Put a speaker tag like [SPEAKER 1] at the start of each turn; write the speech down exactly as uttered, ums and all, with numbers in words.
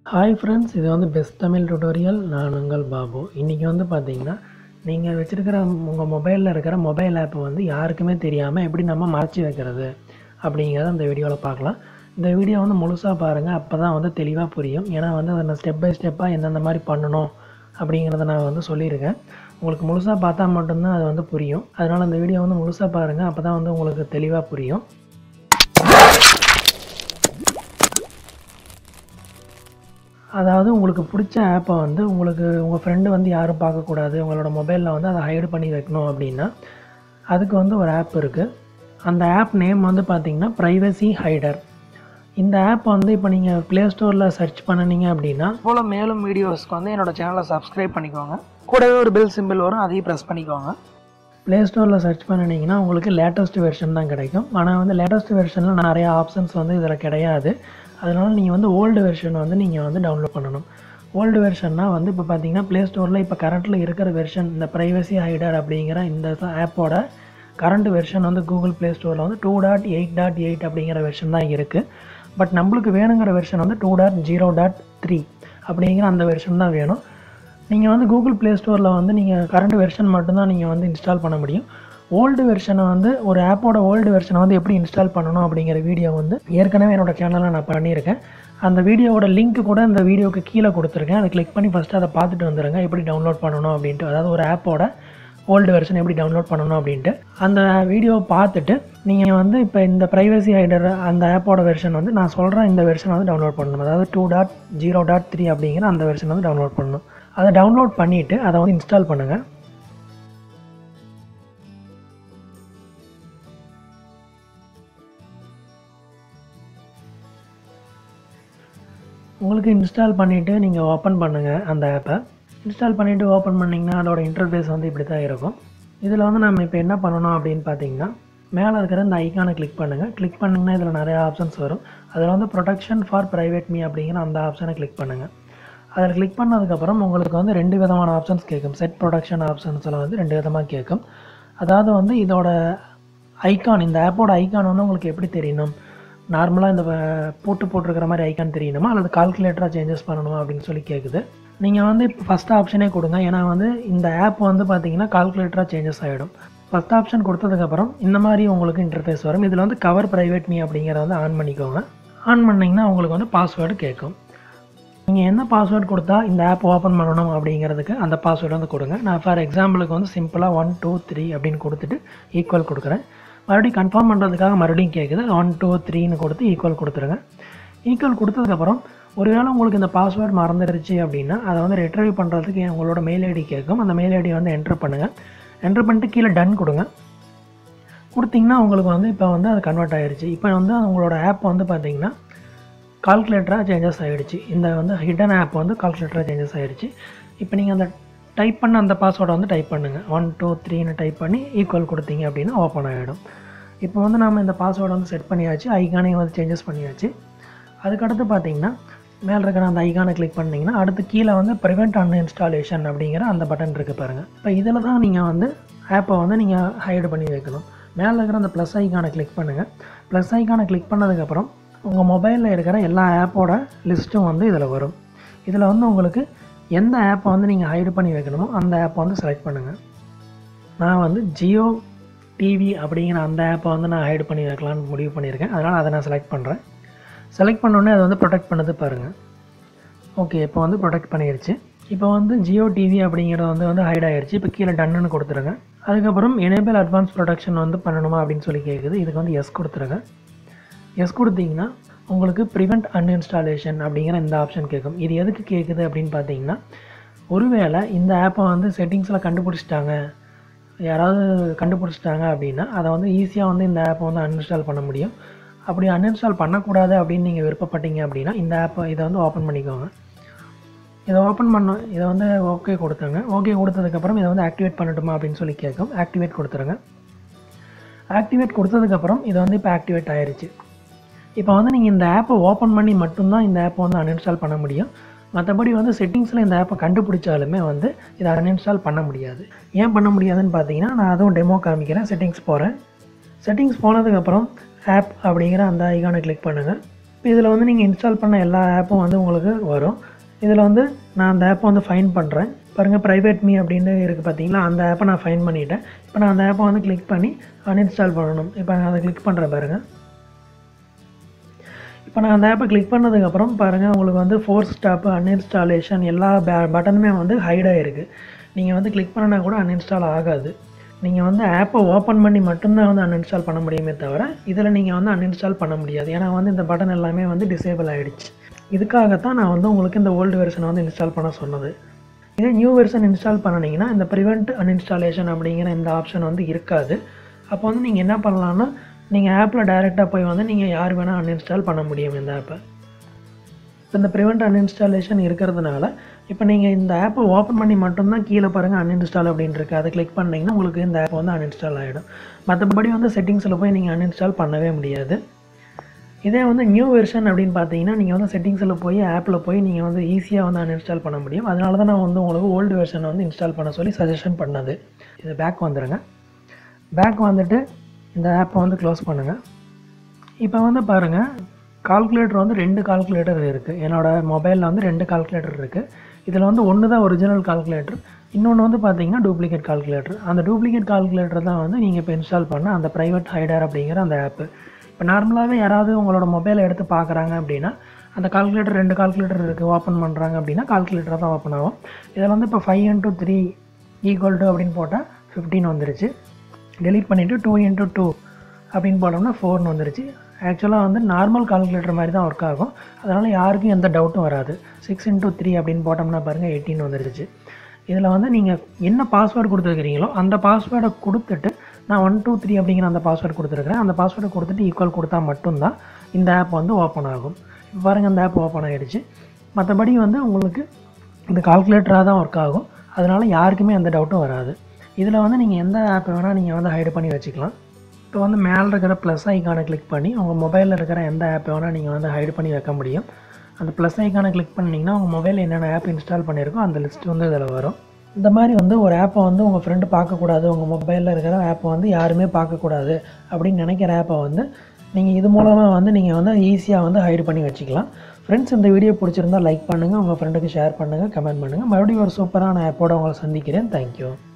[SPEAKER 1] Hi friends, இது வந்து best Tamil tutorial. நான் உங்கள் பாபு. இன்றைக்கி வந்து பார்த்தீங்கன்னா, நீங்கள் வச்சுருக்கிற உங்கள் மொபைலில் இருக்கிற மொபைல் ஆப்பை வந்து யாருக்குமே தெரியாமல் எப்படி நம்ம மறைச்சி வைக்கிறது அப்படிங்கிறத இந்த வீடியோவில் பார்க்கலாம். இந்த வீடியோ வந்து முழுசாக பாருங்கள், அப்போ தான் வந்து தெளிவாக புரியும். ஏன்னா வந்து அதை நான் ஸ்டெப் பை ஸ்டெப்பாக எந்தெந்த மாதிரி பண்ணணும் அப்படிங்கிறத நான் வந்து சொல்லியிருக்கேன். உங்களுக்கு முழுசாக பார்த்தா மட்டும்தான் அது வந்து புரியும். அதனால் இந்த வீடியோ வந்து முழுசாக பாருங்கள், அப்போ தான் வந்து உங்களுக்கு தெளிவாக புரியும். அதாவது உங்களுக்கு பிடிச்ச ஆப்பை வந்து உங்களுக்கு உங்கள் ஃப்ரெண்டு வந்து யாரும் பார்க்கக்கூடாது, உங்களோட மொபைலில் வந்து அதை ஹைடு பண்ணி வைக்கணும் அப்படின்னா அதுக்கு வந்து ஒரு ஆப் இருக்குது. அந்த ஆப் நேம் வந்து பார்த்திங்கன்னா ப்ரைவசி ஹைடர். இந்த ஆப் வந்து இப்போ நீங்கள் ப்ளே ஸ்டோரில் சர்ச் பண்ணினீங்க அப்படின்னா போல் மேலும் வீடியோஸ்க்கு வந்து என்னோடய சேனலை சப்ஸ்கிரைப் பண்ணிக்கோங்க. கூடவே ஒரு பெல் சிம்பிள் வரும், அதையும் ப்ரெஸ் பண்ணிக்கோங்க. ப்ளே ஸ்டோரில் சர்ச் பண்ணினீங்கன்னா உங்களுக்கு லேட்டஸ்ட் வெர்ஷன் தான் கிடைக்கும். ஆனால் வந்து லேட்டஸ்ட் வெர்ஷனில் நிறைய ஆப்ஷன்ஸ் வந்து இதில் கிடையாது. அதனால் நீங்கள் வந்து ஓல்டு வெர்ஷன் வந்து நீங்கள் வந்து டவுன்லோட் பண்ணணும். ஓல்டு வெர்ஷன்னா வந்து இப்போ பார்த்தீங்கன்னா ப்ளே ஸ்டோரில் இப்போ கரண்ட்டில் இருக்கிற வெர்ஷன் இந்த ப்ரைவசி ஹைடர் அப்படிங்கிற இந்த ஆப்போட கரண்ட் வெர்ஷன் வந்து கூகுள் ப்ளே ஸ்டோரில் வந்து two dot eight dot eight அப்படிங்கிற வெர்ஷன் தான் இருக்குது. பட் நம்மளுக்கு வேணுங்கிற வெர்ஷன் வந்து two dot zero dot three அப்படிங்கிற அந்த வெர்ஷன் தான் வேணும். நீங்கள் வந்து கூகுள் ப்ளே ஸ்டோரில் வந்து நீங்கள் கரண்ட் வெர்ஷன் மட்டும்தான் நீங்கள் வந்து இன்ஸ்டால் பண்ண முடியும். ஓல்டு வெர்ஷனை வந்து ஒரு ஆப்போட ஓல்டு வெர்ஷனை வந்து எப்படி இன்ஸ்டால் பண்ணணும் அப்படிங்கிற வீடியோ வந்து ஏற்கனவே என்னோடய சேனலில் நான் பண்ணியிருக்கேன். அந்த வீடியோவோட லிங்க் கூட இந்த வீடியோவுக்கு கீழே கொடுத்துருக்கேன். அதை கிளிக் பண்ணி ஃபஸ்ட்டு அதை பார்த்துட்டு வந்துடுங்க, எப்படி டவுன்லோட் பண்ணணும் அப்படின்ட்டு. அதாவது ஒரு ஆப்போட ஓல்டு வெர்ஷன் எப்படி டவுன்லோட் பண்ணணும் அப்படின்ட்டு அந்த வீடியோவை பார்த்துட்டு நீங்கள் வந்து இப்போ இந்த ப்ரைவசி ஹைடர் அந்த ஆப்போட வெர்ஷன் வந்து நான் சொல்கிறேன் இந்த வெர்ஷனை வந்து டவுன்லோட் பண்ணணும். அதாவது two dot zero dot three அப்படிங்கிற அந்த வெர்ஷன் வந்து டவுன்லோட் பண்ணணும். அதை டவுன்லோட் பண்ணிவிட்டு அதை வந்து இன்ஸ்டால் பண்ணுங்கள். உங்களுக்கு இன்ஸ்டால் பண்ணிவிட்டு நீங்கள் ஓப்பன் பண்ணுங்கள் அந்த ஆப்பை. இன்ஸ்டால் பண்ணிவிட்டு ஓப்பன் பண்ணிங்கன்னா அதோடய இன்டர்ஃபேஸ் வந்து இப்படி தான் இருக்கும். இதில் வந்து நம்ம இப்போ என்ன பண்ணணும் அப்படின்னு பார்த்தீங்கன்னா, மேலே இருக்கிற இந்த ஐக்கானை கிளிக் பண்ணுங்கள். கிளிக் பண்ணிங்கன்னா இதில் நிறையா ஆப்ஷன்ஸ் வரும். அதில் வந்து ப்ரொடெக்ஷன் ஃபார் ப்ரைவேட் மீ அப்படிங்கிற அந்த ஆப்ஷனை கிளிக் பண்ணுங்கள். அதில் கிளிக் பண்ணதுக்கப்புறம் உங்களுக்கு வந்து ரெண்டு விதமான ஆப்ஷன்ஸ் கேட்கும். செட் ப்ரொடெக்ஷன் ஆப்ஷன்ஸில் வந்து ரெண்டு விதமாக கேட்கும். அதாவது வந்து இதோட ஐக்கான், இந்த ஆப்போட ஐக்கான் வந்து உங்களுக்கு எப்படி தெரியணும், நார்மலாக இந்த போட்டு போட்டிருக்கிற மாதிரி ஐக்கான் தெரியணுமா அல்லது கால்குலேட்டராக சேஞ்சஸ் பண்ணணுமா அப்படின்னு சொல்லி கேட்குது. நீங்கள் வந்து இப்போ ஃபஸ்ட் ஆப்ஷனே கொடுங்க. ஏன்னா வந்து இந்த ஆப் வந்து பார்த்தீங்கன்னா கால்குலேட்டராக சேஞ்சஸ் ஆகிடும். ஃபஸ்ட் ஆப்ஷன் கொடுத்ததுக்கப்புறம் இந்த மாதிரி உங்களுக்கு இன்டர்ஃபேஸ் வரும். இதில் வந்து கவர் ப்ரைவேட் மீ அப்படிங்கிறத வந்து ஆன் பண்ணிக்கோங்க. ஆன் பண்ணிங்கன்னா உங்களுக்கு வந்து பாஸ்வேர்டு கேட்கும். நீங்கள் என்ன பாஸ்வேர்டு கொடுத்தா இந்த ஆப் ஓப்பன் பண்ணணும் அப்படிங்கிறதுக்கு அந்த பாஸ்வேர்டு வந்து கொடுங்க. நான் ஃபார் எக்ஸாம்பிளுக்கு வந்து சிம்பிளாக ஒன் டூ த்ரீ அப்படின்னு கொடுத்துட்டு ஈக்குவல் கொடுக்குறேன். மறுபடியும் கன்ஃபார்ம் பண்ணுறதுக்காக மறுபடியும் கேட்குது. ஒன் டூ த்ரீன்னு கொடுத்து ஈக்குவல் கொடுத்துருங்க. ஈக்குவல் கொடுத்ததுக்கப்புறம் ஒருவேளை உங்களுக்கு இந்த பாஸ்வேர்டு மறந்துடுச்சு அப்படின்னா அதை வந்து ரிட்ரைவ் பண்ணுறதுக்கு உங்களோட மெயில் ஐடி கேட்கும். அந்த மெயில் ஐடி வந்து என்ட்ரு பண்ணுங்கள். என்ட்ரு பண்ணிட்டு கீழே டன் கொடுங்க. கொடுத்திங்கன்னா உங்களுக்கு வந்து இப்போ வந்து அது கன்வெர்ட் ஆகிடுச்சு. இப்போ வந்து உங்களோட ஆப் வந்து பார்த்திங்கன்னா கால்குலேட்டராக சேஞ்சஸ் ஆகிடுச்சு. இந்த வந்து ஹிடன் ஆப் வந்து கால்குலேட்டராக சேஞ்சஸ் ஆகிடுச்சு. இப்போ நீங்கள் அந்த டைப் பண்ண அந்த பாஸ்வேர்டை வந்து டைப் பண்ணுங்கள். ஒன் டூ த்ரீன்னு டைப் பண்ணி ஈக்குவல் கொடுத்தீங்க அப்படின்னா ஓப்பன் ஆகிடும். இப்போ வந்து நம்ம இந்த பாஸ்வேர்டை வந்து செட் பண்ணியாச்சு. ஐக்கானையும் வந்து சேஞ்சஸ் பண்ணியாச்சு. அதுக்கடுத்து பார்த்தீங்கன்னா மேலே இருக்கிற அந்த ஐக்கானை கிளிக் பண்ணிங்கன்னா அடுத்து கீழே வந்து ப்ரிவென்ட் அன்இன்ஸ்டாலேஷன் அப்படிங்கிற அந்த பட்டன் இருக்குது பாருங்கள். இப்போ இதில் தான் நீங்கள் வந்து ஆப்பை வந்து நீங்கள் ஹைடு பண்ணி வைக்கணும். மேலே இருக்கிற அந்த ப்ளஸ் ஐக்கானை கிளிக் பண்ணுங்கள். ப்ளஸ் ஐக்கானை கிளிக் பண்ணதுக்கப்புறம் உங்கள் மொபைலில் இருக்கிற எல்லா ஆப்போட லிஸ்ட்டும் வந்து இதில் வரும். இதில் வந்து உங்களுக்கு எந்த ஆப்பை வந்து நீங்கள் ஹைடு பண்ணி வைக்கணுமோ அந்த ஆப்பை வந்து செலக்ட் பண்ணுங்கள். நான் வந்து ஜியோ டிவி அப்படிங்கிற அந்த ஆப்பை வந்து நான் ஹைடு பண்ணி வைக்கலான்னு முடிவு பண்ணியிருக்கேன். அதனால் அதை நான் செலக்ட் பண்ணுறேன். செலக்ட் பண்ணோடனே அதை வந்து ப்ரொடெக்ட் பண்ணது பாருங்கள். ஓகே, இப்போ வந்து ப்ரொடெக்ட் பண்ணிடுச்சு. இப்போ வந்து ஜியோ டிவி அப்படிங்கிறது வந்து வந்து ஹைட் ஆகிடுச்சு. இப்போ கீழே டன்னுன்னு கொடுத்துருங்க. அதுக்கப்புறம் எனேபிள் அட்வான்ஸ் ப்ரொடெக்ஷன் வந்து பண்ணணுமா அப்படின்னு சொல்லி கேட்குது. இதுக்கு வந்து எஸ் கொடுத்துருங்க. எஸ் கொடுத்தீங்கன்னா உங்களுக்கு ப்ரிவென்ட் அன்இன்ஸ்டாலேஷன் அப்படிங்கிற இந்த ஆப்ஷன் கேட்கும். இது எதுக்கு கேட்குது அப்படின்னு பார்த்தீங்கன்னா, ஒருவேளை இந்த ஆப்பை வந்து செட்டிங்ஸில் கண்டுபிடிச்சிட்டாங்க, யாராவது கண்டுபிடிச்சிட்டாங்க அப்படின்னா அதை வந்து ஈஸியாக வந்து இந்த ஆப்பை வந்து அன்இன்ஸ்டால் பண்ண முடியும். அப்படி அன்இன்ஸ்டால் பண்ணக்கூடாது அப்படின்னு நீங்கள் விருப்பப்பட்டீங்க அப்படின்னா இந்த ஆப்பை இதை வந்து ஓப்பன் பண்ணிக்கோங்க. இதை ஓப்பன் பண்ண இதை வந்து ஓகே கொடுத்துருங்க. ஓகே கொடுத்ததுக்கப்புறம் இதை வந்து ஆக்டிவேட் பண்ணட்டுமா அப்படின்னு சொல்லி கேட்கும். ஆக்டிவேட் கொடுத்துருங்க. ஆக்டிவேட் கொடுத்ததுக்கப்புறம் இதை வந்து இப்போ ஆக்டிவேட் ஆகிடுச்சு. இப்போ வந்து நீங்கள் இந்த ஆப்பை ஓப்பன் பண்ணி மட்டும்தான் இந்த ஆப்பை வந்து அன்இன்ஸ்டால் பண்ண முடியும். மற்றபடி வந்து செட்டிங்ஸில் இந்த ஆப்பை கண்டுபிடிச்சாலுமே வந்து இதை அன்இன்ஸ்டால் பண்ண முடியாது. ஏன் பண்ண முடியாதுன்னு பார்த்தீங்கன்னா நான் அதுவும் டெமோ காமிக்கிறேன். செட்டிங்ஸ் போகிறேன். செட்டிங்ஸ் போனதுக்கப்புறம் ஆப் அப்படிங்கிற அந்த ஐகானை கிளிக் பண்ணுங்கள். இப்போ இதில் வந்து நீங்கள் இன்ஸ்டால் பண்ண எல்லா ஆப்பும் வந்து உங்களுக்கு வரும். இதில் வந்து நான் அந்த ஆப்பை வந்து ஃபைன் பண்ணுறேன். பாருங்கள், ப்ரைவேட் மீ அப்படின்னு இருக்குது பார்த்தீங்களா, அந்த ஆப்பை நான் ஃபைன் பண்ணிவிட்டேன். இப்போ நான் அந்த ஆப்பை வந்து கிளிக் பண்ணி அன்இன்ஸ்டால் பண்ணணும். இப்போ நான் அதை கிளிக் பண்ணுறேன் பாருங்கள். இப்போ நான் அந்த ஆப்பை கிளிக் பண்ணதுக்கப்புறம் பாருங்கள், உங்களுக்கு வந்து ஃபோர்ஸ் ஸ்டாப்பு, அன்இன்ஸ்டாலேஷன் எல்லா பே பட்டனுமே வந்து ஹைடாக இருக்குது. நீங்கள் வந்து கிளிக் பண்ணினா கூட அன்இன்ஸ்டால் ஆகாது. நீங்கள் வந்து ஆப்பை ஓப்பன் பண்ணி மட்டும்தான் வந்து அன்இன்ஸ்டால் பண்ண முடியுமே தவிர இதில் நீங்கள் வந்து அன்இன்ஸ்டால் பண்ண முடியாது. ஏன்னா வந்து இந்த பட்டன் எல்லாமே வந்து டிசேபிள் ஆகிடுச்சு. இதுக்காகத்தான் நான் வந்து உங்களுக்கு இந்த ஓல்டு வெர்ஷனை வந்து இன்ஸ்டால் பண்ண சொன்னது. இதே நியூ வெர்ஷன் இன்ஸ்டால் பண்ணினீங்கன்னா இந்த ப்ரிவெண்ட் அன்இன்ஸ்டாலேஷன் அப்படிங்கிற இந்த ஆப்ஷன் வந்து இருக்காது. அப்போ வந்து நீங்கள் என்ன பண்ணலான்னா, நீங்கள் ஆப்பில் டைரெக்டாக போய் வந்து நீங்கள் யார் வேணால் அன்இன்ஸ்டால் பண்ண முடியும் இந்த ஆப்பை. இப்போ இந்த ப்ரிவெண்ட் அன்இன்ஸ்டாலேஷன் இருக்கிறதுனால இப்போ நீங்கள் இந்த ஆப்பை ஓப்பன் பண்ணி மட்டும்தான் கீழே பாருங்கள் அன்இன்ஸ்டால் அப்படின்னு இருக்குது. அதை கிளிக் பண்ணிங்கன்னா உங்களுக்கு இந்த ஆப் வந்து அன்இன்ஸ்டால் ஆகிடும். மற்றபடி வந்து செட்டிங்ஸில் போய் நீங்கள் அன்இன்ஸ்டால் பண்ணவே முடியாது. இதே வந்து நியூ வெர்ஷன் அப்படின்னு பார்த்தீங்கன்னா நீங்கள் வந்து செட்டிங்ஸில் போய் ஆப்பில் போய் நீங்கள் வந்து ஈஸியாக வந்து அன்இன்ஸ்டால் பண்ண முடியும். அதனால தான் நான் வந்து உங்களுக்கு ஓல்டு வெர்ஷனை வந்து இன்ஸ்டால் பண்ண சொல்லி சஜஷன் பண்ணது. இது பேக் வந்துடுங்க. பேக் வந்துட்டு இந்த ஆப்பை வந்து க்ளோஸ் பண்ணுங்கள். இப்போ வந்து பாருங்கள், கால்குலேட்டர் வந்து ரெண்டு கால்குலேட்டர் இருக்குது. என்னோடய மொபைலில் வந்து ரெண்டு கால்குலேட்டர் இருக்குது. இதில் வந்து ஒன்று தான் ஒரிஜினல் கால்குலேட்டர், இன்னொன்று வந்து பார்த்தீங்கன்னா டூப்ளிகேட் கால்குலேட்டர். அந்த டூப்ளிகேட் கால்குலேட்டர் தான் வந்து நீங்கள் இப்போ இன்ஸ்டால் பண்ண அந்த ப்ரைவேட் ஹைடர் அப்படிங்கிற அந்த ஆப்பு. இப்போ நார்மலாகவே யாராவது உங்களோட மொபைலை எடுத்து பார்க்குறாங்க அப்படின்னா அந்த கால்குலேட்டர் ரெண்டு கால்குலேட்டர் இருக்குது ஓப்பன் பண்ணுறாங்க அப்படின்னா கால்குலேட்டராக தான் ஓப்பன் ஆகும். இதில் வந்து இப்போ five into three equal to அப்படின்னு போட்டால் ஃபிஃப்டீன் வந்துருச்சு. டெலிட் பண்ணிவிட்டு டூ இன்ட்டு டூ அப்படின்னு போட்டோம்னா ஃபோர்னு வந்துருச்சு. ஆக்சுவலாக வந்து நார்மல் கால்குலேட்டர் மாதிரி தான் ஒர்க் ஆகும். அதனால் யாருக்கும் எந்த டவுட்டும் வராது. சிக்ஸ் இன்ட்டு த்ரீ அப்படின்னு போட்டோம்னா பாருங்கள் எயிட்டீன் வந்துருச்சு. இதில் வந்து நீங்கள் என்ன பாஸ்வேர்டு கொடுத்துருக்கிறீங்களோ அந்த பாஸ்வேர்டை கொடுத்துட்டு நான் ஒன் டூ த்ரீ அப்படிங்கிற அந்த பாஸ்வேர்டு கொடுத்துருக்குறேன். அந்த பாஸ்வேர்டை கொடுத்துட்டு ஈக்குவல் கொடுத்தா மட்டும்தான் இந்த ஆப் வந்து ஓப்பன் ஆகும். இப்போ பாருங்கள், அந்த ஆப் ஓப்பன் ஆகிடுச்சு. மற்றபடி வந்து உங்களுக்கு இந்த கால்குலேட்டராக தான் ஒர்க் ஆகும். அதனால் யாருக்குமே எந்த டவுட்டும் வராது. இதில் வந்து நீங்கள் எந்த ஆப்பை வேணால் நீங்கள் வந்து ஹைட் பண்ணி வச்சுக்கலாம். இப்போ வந்து மேலே இருக்கிற ப்ளஸ் ஐக்கானை கிளிக் பண்ணி உங்கள் மொபைலில் இருக்கிற எந்த ஆப்பை வேணால் நீங்கள் வந்து ஹைட் பண்ணி வைக்க முடியும். அந்த ப்ளஸ் ஐக்கானை கிளிக் பண்ணிங்கன்னா உங்கள் மொபைலில் என்னென்ன ஆப் இன்ஸ்டால் பண்ணியிருக்கோ அந்த லிஸ்ட் வந்து இதில் வரும். இந்த மாதிரி வந்து ஒரு ஆப்பை வந்து உங்கள் ஃப்ரெண்டு பார்க்கக்கூடாது, உங்கள் மொபைலில் இருக்கிற ஆப்பை வந்து யாருமே பார்க்கக்கூடாது அப்படின்னு நினைக்கிற ஆப்பை வந்து நீங்கள் இது மூலமாக வந்து நீங்கள் வந்து ஈஸியாக வந்து ஹைட் பண்ணி வச்சுக்கலாம். ஃப்ரெண்ட்ஸ், இந்த வீடியோ பிடிச்சிருந்தால் லைக் பண்ணுங்கள், உங்கள் ஃப்ரெண்டுக்கு ஷேர் பண்ணுங்கள், கமெண்ட் பண்ணுங்கள். மறுபடியும் ஒரு சூப்பரான ஆப்போடு உங்களை சந்திக்கிறேன். தேங்க்யூ.